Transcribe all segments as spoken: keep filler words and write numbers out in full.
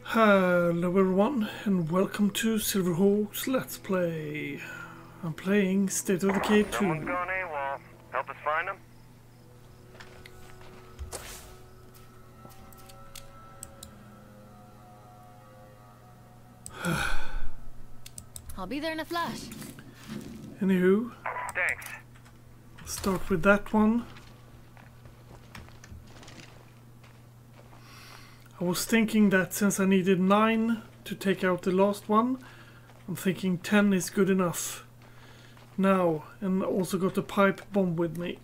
Hello everyone and welcome to Silverhawk's Let's Play. I'm playing State of Decay two. Someone's gone AWOL. Help us find them? I'll be there in a flash. Anywho, Thanks. let's start with that one. I was thinking that since I needed nine to take out the last one, I'm thinking ten is good enough now, and also got a pipe bomb with me.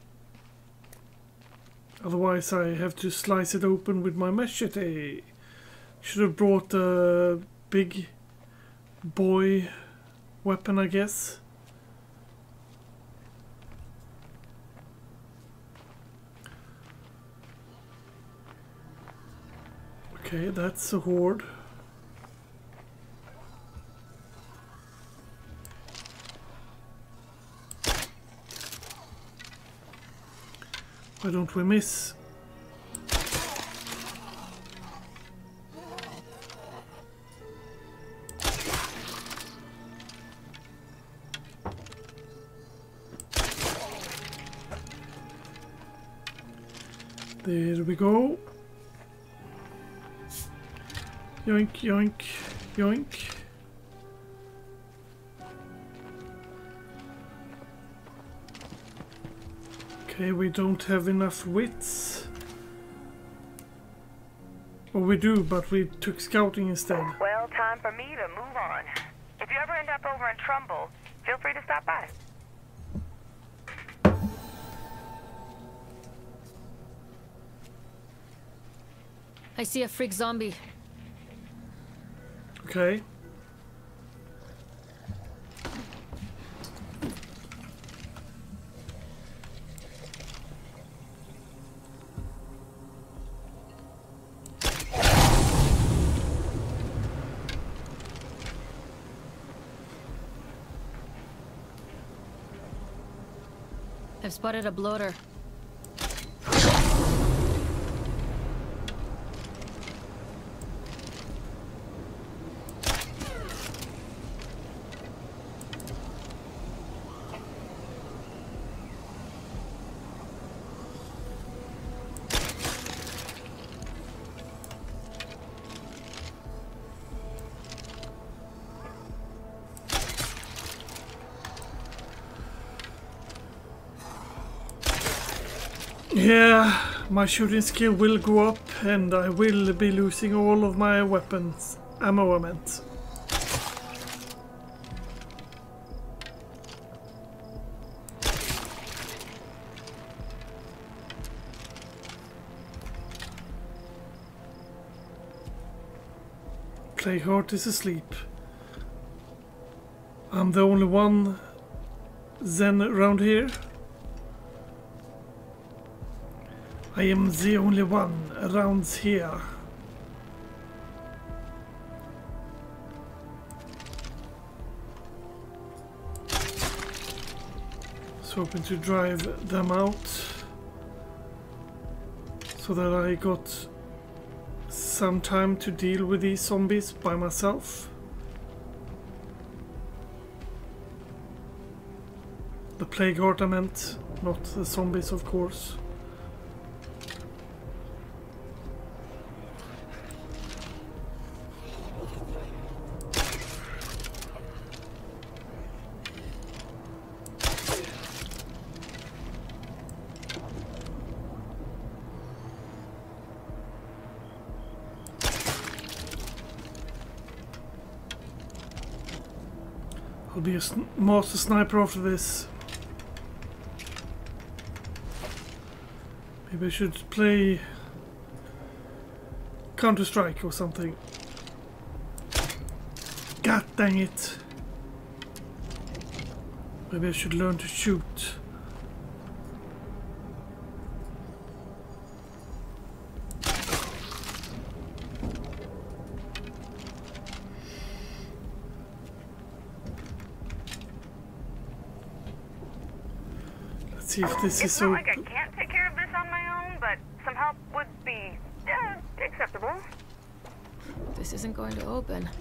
Otherwise I have to slice it open with my machete. Should have brought a big boy weapon, I guess. Okay, that's a horde. Why don't we miss? There we go. Yoink, yoink, yoink. Okay, we don't have enough wits. Well, we do, but we took scouting instead. Well, time for me to move on. If you ever end up over in Trumbull, feel free to stop by. I see a freak zombie. Okay. I've spotted a bloater. Yeah, my shooting skill will go up and I will be losing all of my weapons. Ammo, I meant. Plagueheart is asleep. I'm the only one Zen around here. I am the only one around here. So hoping to drive them out so that I got some time to deal with these zombies by myself. The Plagueheart I meant, not the zombies, of course. I'll be a sn master sniper after this. Maybe I should play Counter-Strike or something. God dang it. Maybe I should learn to shoot. Let's see if this It's is not so. like I can't take care of this on my own, but some help would be uh, acceptable. This isn't going to open.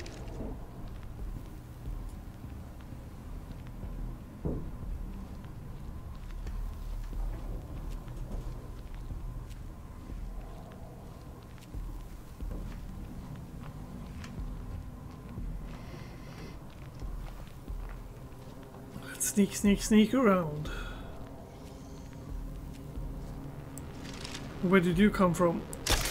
Let's sneak, sneak, sneak around. Where did you come from?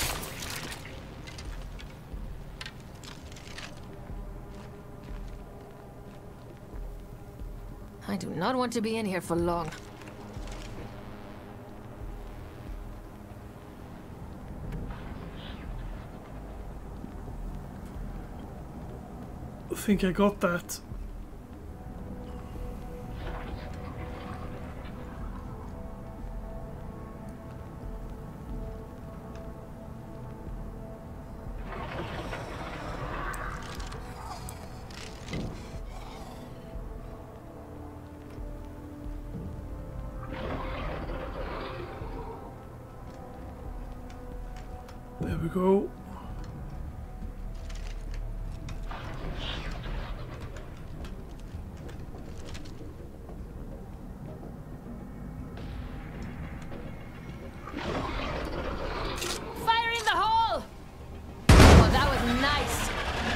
I do not want to be in here for long. I think I got that. There we go. Fire in the hole! Oh, that was nice.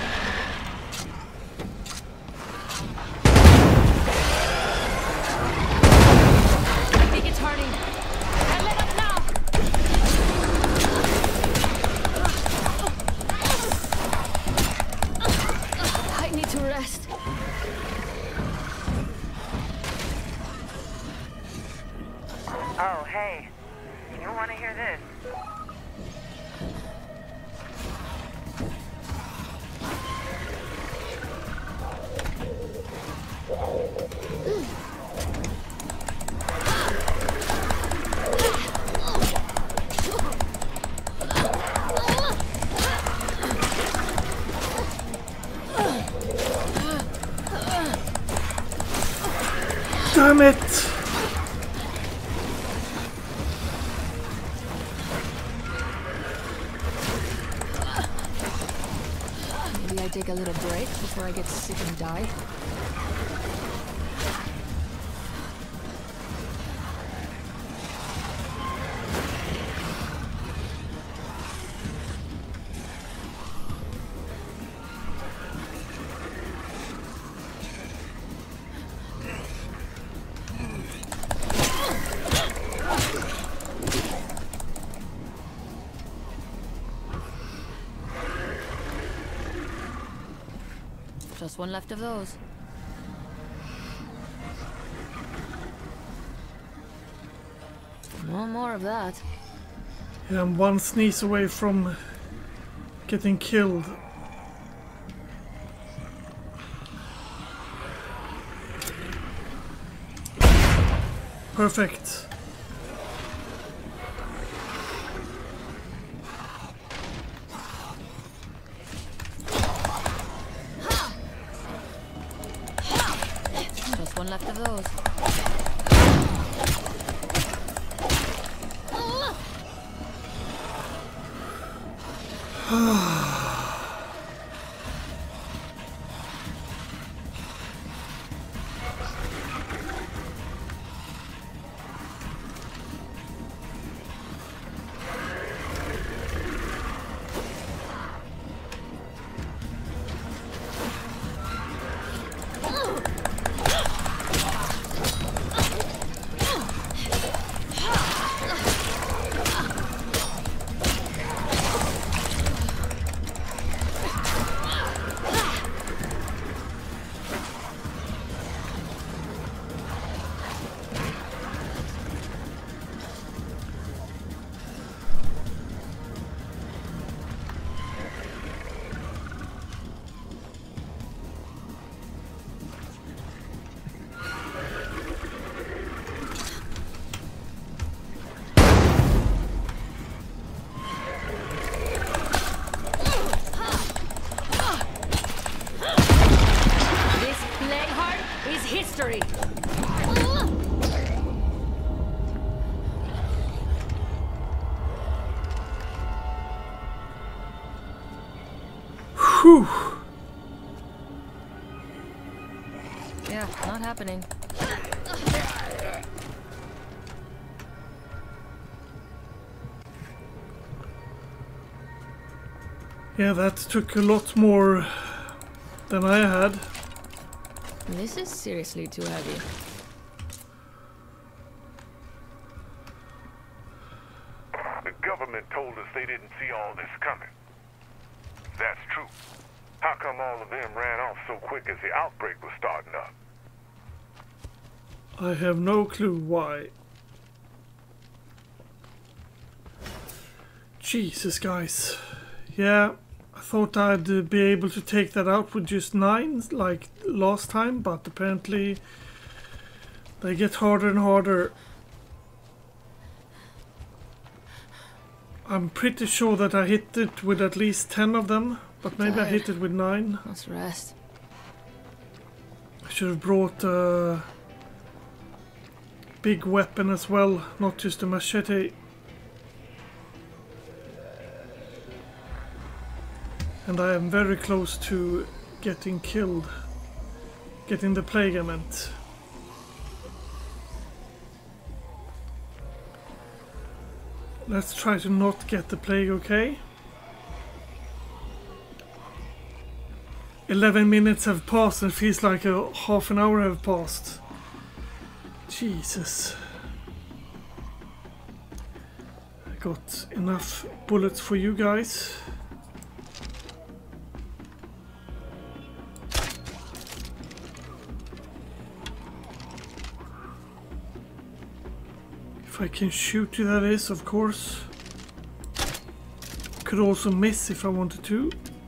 I think it's hurting. I let up now. I need to rest. Oh, hey. You want to hear this? Damn it! Maybe I take a little break before I get sick and die. Just one left of those. No more of that. Yeah, I'm one sneeze away from getting killed. Perfect. Just one left of those. History. Whew. Yeah, not happening. Yeah, that took a lot more than I had. This is seriously too heavy. The government told us they didn't see all this coming. That's true. How come all of them ran off so quick as the outbreak was starting up? I have no clue why. Jesus, guys. Yeah, I thought I'd uh, be able to take that out with just nine like last time, but apparently they get harder and harder. I'm pretty sure that I hit it with at least ten of them, but maybe I hit it with nine. Let's rest. I should have brought a big weapon as well, not just a machete. And I am very close to getting killed. Getting the plague, I meant. Let's try to not get the plague, okay? Eleven minutes have passed and it feels like a half an hour have passed. Jesus. I got enough bullets for you guys. If I can shoot you, that is, of course. Could also miss if I wanted to.